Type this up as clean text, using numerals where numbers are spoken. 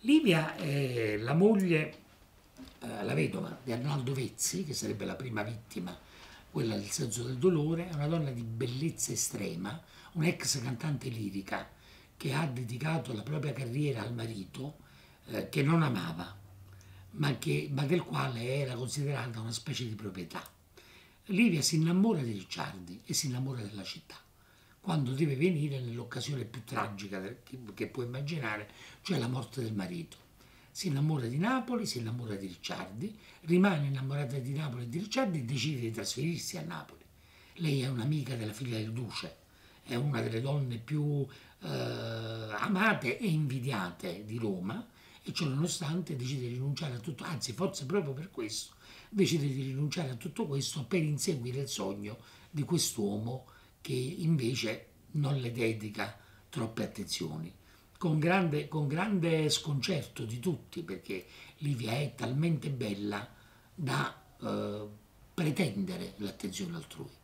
Livia è la moglie, la vedova di Arnaldo Vezzi, che sarebbe la prima vittima, quella del senso del dolore. È una donna di bellezza estrema, un'ex cantante lirica che ha dedicato la propria carriera al marito, che non amava, ma del quale era considerata una specie di proprietà. Livia si innamora di Ricciardi e si innamora della città, quando deve venire nell'occasione più tragica che può immaginare, cioè la morte del marito. Si innamora di Napoli, si innamora di Ricciardi, rimane innamorata di Napoli e di Ricciardi e decide di trasferirsi a Napoli. Lei è un'amica della figlia del duce, è una delle donne più amate e invidiate di Roma, e ciò nonostante decide di rinunciare a tutto, anzi forse proprio per questo decide di rinunciare a tutto questo per inseguire il sogno di quest'uomo che invece non le dedica troppe attenzioni, con grande sconcerto di tutti, perché Livia è talmente bella da pretendere l'attenzione altrui.